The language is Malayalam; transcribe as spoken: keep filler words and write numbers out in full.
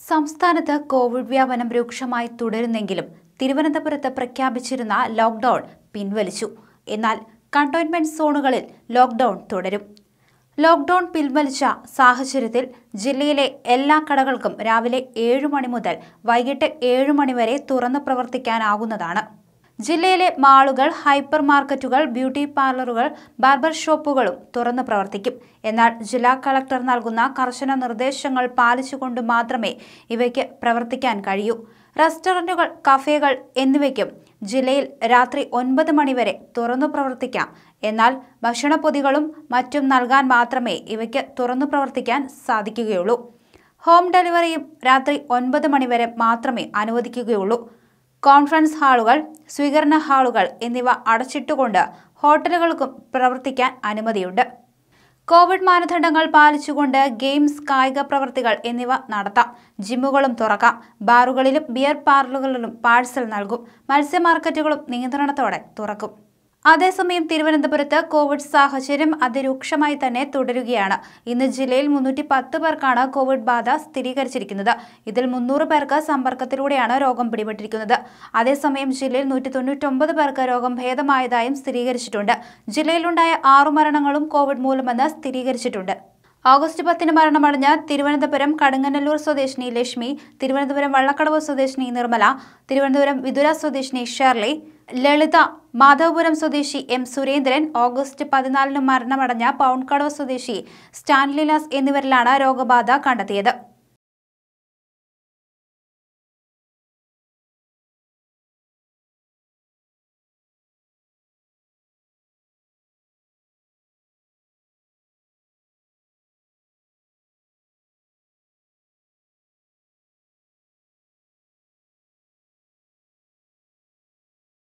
സംസ്ഥാനത്ത് കോവിഡ് വ്യാപനം രൂക്ഷമായി തുടരുന്നെങ്കിലും തിരുവനന്തപുരത്ത് പ്രഖ്യാപിച്ചിരുന്ന ലോക്ക്ഡൌൺ പിൻവലിച്ചു. എന്നാൽ കണ്ടെയ്ൻമെന്റ് സോണുകളിൽ ലോക്ക്ഡൌൺ തുടരും. ലോക്ക്ഡൌൺ പിൻവലിച്ച സാഹചര്യത്തിൽ ജില്ലയിലെ എല്ലാ കടകൾക്കും രാവിലെ ഏഴു മണി മുതൽ വൈകിട്ട് ഏഴു മണി വരെ തുറന്നു പ്രവർത്തിക്കാനാകുന്നതാണ്. ജില്ലയിലെ മാളുകൾ, ഹൈപ്പർ മാർക്കറ്റുകൾ, ബ്യൂട്ടി പാർലറുകൾ, ബാർബർ ഷോപ്പുകളും തുറന്നു പ്രവർത്തിക്കും. എന്നാൽ ജില്ലാ കളക്ടർ നൽകുന്ന കർശന നിർദ്ദേശങ്ങൾ പാലിച്ചുകൊണ്ട് മാത്രമേ ഇവയ്ക്ക് പ്രവർത്തിക്കാൻ കഴിയൂ. റെസ്റ്റോറന്റുകൾ, കഫേകൾ എന്നിവയ്ക്കും ജില്ലയിൽ രാത്രി ഒൻപത് മണിവരെ തുറന്നു പ്രവർത്തിക്കാം. എന്നാൽ ഭക്ഷണപ്പൊതികളും മറ്റും നൽകാൻ മാത്രമേ ഇവയ്ക്ക് തുറന്നു പ്രവർത്തിക്കാൻ സാധിക്കുകയുള്ളൂ. ഹോം ഡെലിവറിയും രാത്രി ഒൻപത് മണിവരെ മാത്രമേ അനുവദിക്കുകയുള്ളൂ. കോൺഫറൻസ് ഹാളുകൾ, സ്വീകരണ ഹാളുകൾ എന്നിവ അടച്ചിട്ടുകൊണ്ട് ഹോട്ടലുകൾക്കും പ്രവർത്തിക്കാൻ അനുമതിയുണ്ട്. കോവിഡ് മാനദണ്ഡങ്ങൾ പാലിച്ചുകൊണ്ട് ഗെയിംസ്, കായിക പ്രവൃത്തികൾ എന്നിവ നടത്താം. ജിമ്മുകളും തുറക്കാം. ബാറുകളിലും ബിയർ പാർലറുകളിലും പാഴ്സൽ നൽകും. മത്സ്യ മാർക്കറ്റുകളും നിയന്ത്രണത്തോടെ തുറക്കും. അതേസമയം തിരുവനന്തപുരത്ത് കോവിഡ് സാഹചര്യം അതിരൂക്ഷമായി തന്നെ തുടരുകയാണ്. ഇന്ന് ജില്ലയിൽ മുന്നൂറ്റി പത്ത് പേർക്കാണ് കോവിഡ് ബാധ സ്ഥിരീകരിച്ചിരിക്കുന്നത്. ഇതിൽ മുന്നൂറ് പേർക്ക് സമ്പർക്കത്തിലൂടെയാണ് രോഗം പിടിപെട്ടിരിക്കുന്നത്. അതേസമയം ജില്ലയിൽ നൂറ്റി തൊണ്ണൂറ്റൊമ്പത് പേർക്ക് രോഗം ഭേദമായതായും സ്ഥിരീകരിച്ചിട്ടുണ്ട്. ജില്ലയിലുണ്ടായ ആറു മരണങ്ങളും കോവിഡ് മൂലമെന്ന് സ്ഥിരീകരിച്ചിട്ടുണ്ട്. ഓഗസ്റ്റ് പത്തിന് മരണമടഞ്ഞ തിരുവനന്തപുരം കടുങ്ങനല്ലൂർ സ്വദേശിനി ലക്ഷ്മി, തിരുവനന്തപുരം വള്ളക്കടവ് സ്വദേശിനി നിർമ്മല, തിരുവനന്തപുരം വിതുര സ്വദേശിനി ഷെർലി, ലളിത, മാധവപുരം സ്വദേശി എം സുരേന്ദ്രൻ, ഓഗസ്റ്റ് പതിനാലിന് മരണമടഞ്ഞ പൗൺകടവ് സ്വദേശി സ്റ്റാൻലിലാസ് എന്നിവരിലാണ് രോഗബാധ കണ്ടെത്തിയത്.